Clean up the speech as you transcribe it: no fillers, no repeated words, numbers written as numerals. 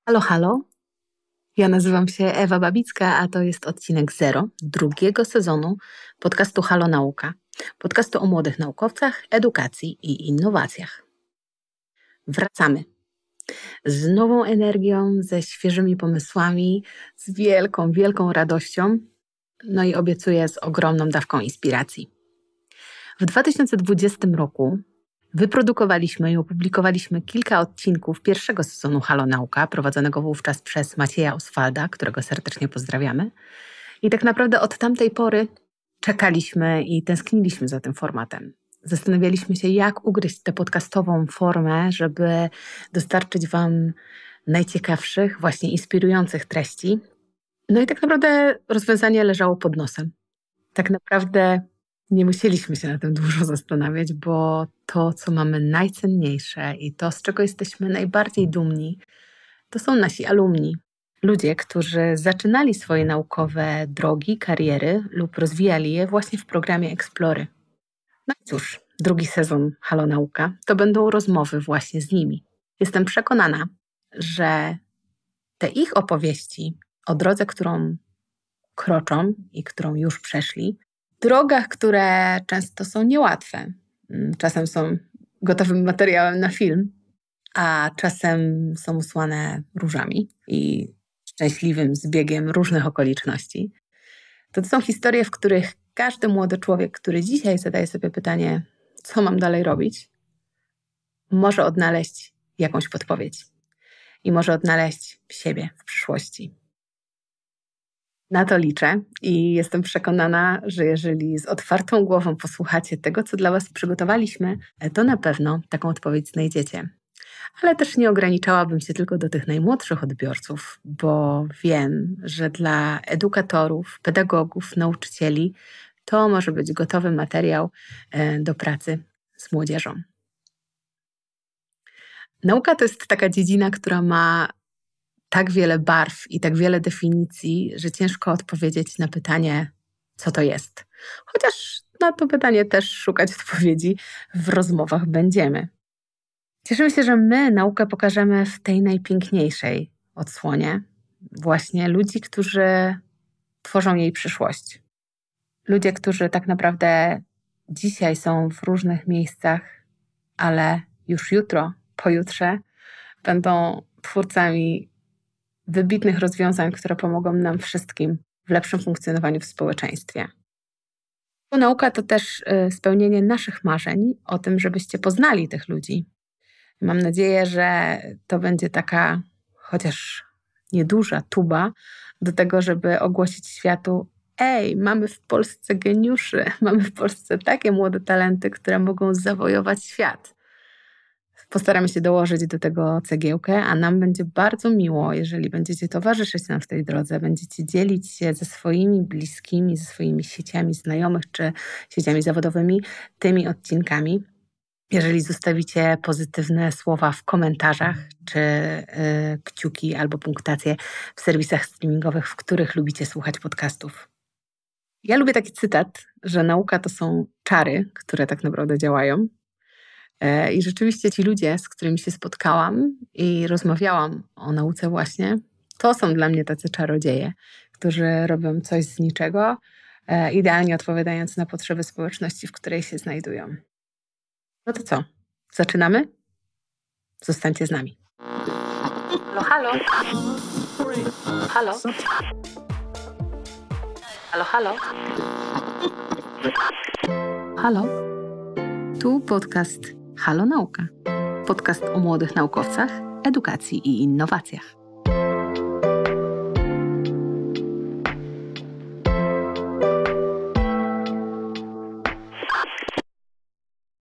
Halo, halo. Ja nazywam się Ewa Babicka, a to jest odcinek 0 drugiego sezonu podcastu Halo Nauka. Podcastu o młodych naukowcach, edukacji i innowacjach. Wracamy z nową energią, ze świeżymi pomysłami, z wielką, wielką radością, no i obiecuję z ogromną dawką inspiracji. W 2020 roku wyprodukowaliśmy i opublikowaliśmy kilka odcinków pierwszego sezonu Halo Nauka, prowadzonego wówczas przez Macieja Oswalda, którego serdecznie pozdrawiamy. I tak naprawdę od tamtej pory czekaliśmy i tęskniliśmy za tym formatem. Zastanawialiśmy się, jak ugryźć tę podcastową formę, żeby dostarczyć Wam najciekawszych, właśnie inspirujących treści. No i tak naprawdę rozwiązanie leżało pod nosem. Tak naprawdę nie musieliśmy się na tym dużo zastanawiać, bo to, co mamy najcenniejsze i to, z czego jesteśmy najbardziej dumni, to są nasi alumni. Ludzie, którzy zaczynali swoje naukowe drogi, kariery lub rozwijali je właśnie w programie Explory. No i cóż, drugi sezon Halo Nauka to będą rozmowy właśnie z nimi. Jestem przekonana, że te ich opowieści o drodze, którą kroczą i którą już przeszli, drogach, które często są niełatwe. Czasem są gotowym materiałem na film, a czasem są usłane różami i szczęśliwym zbiegiem różnych okoliczności. To są historie, w których każdy młody człowiek, który dzisiaj zadaje sobie pytanie, co mam dalej robić, może odnaleźć jakąś podpowiedź i może odnaleźć siebie w przyszłości. Na to liczę i jestem przekonana, że jeżeli z otwartą głową posłuchacie tego, co dla Was przygotowaliśmy, to na pewno taką odpowiedź znajdziecie. Ale też nie ograniczałabym się tylko do tych najmłodszych odbiorców, bo wiem, że dla edukatorów, pedagogów, nauczycieli to może być gotowy materiał do pracy z młodzieżą. Nauka to jest taka dziedzina, która ma tak wiele barw i tak wiele definicji, że ciężko odpowiedzieć na pytanie, co to jest. Chociaż na to pytanie też szukać odpowiedzi w rozmowach będziemy. Cieszymy się, że my naukę pokażemy w tej najpiękniejszej odsłonie. Właśnie ludzi, którzy tworzą jej przyszłość. Ludzie, którzy tak naprawdę dzisiaj są w różnych miejscach, ale już jutro, pojutrze będą twórcami wybitnych rozwiązań, które pomogą nam wszystkim w lepszym funkcjonowaniu w społeczeństwie. Nauka to też spełnienie naszych marzeń o tym, żebyście poznali tych ludzi. Mam nadzieję, że to będzie taka, chociaż nieduża tuba do tego, żeby ogłosić światu: mamy w Polsce geniuszy, mamy w Polsce takie młode talenty, które mogą zawojować świat. Postaramy się dołożyć do tego cegiełkę, a nam będzie bardzo miło, jeżeli będziecie towarzyszyć nam w tej drodze, będziecie dzielić się ze swoimi bliskimi, ze swoimi sieciami znajomych czy sieciami zawodowymi tymi odcinkami. Jeżeli zostawicie pozytywne słowa w komentarzach, czy kciuki albo punktacje w serwisach streamingowych, w których lubicie słuchać podcastów. Ja lubię taki cytat, że nauka to są czary, które tak naprawdę działają. I rzeczywiście ci ludzie, z którymi się spotkałam i rozmawiałam o nauce właśnie, to są dla mnie tacy czarodzieje, którzy robią coś z niczego, idealnie odpowiadając na potrzeby społeczności, w której się znajdują. No to co? Zaczynamy? Zostańcie z nami. Halo, halo. Halo. Halo, halo. Halo. Tu podcast Halo Nauka. Podcast o młodych naukowcach, edukacji i innowacjach.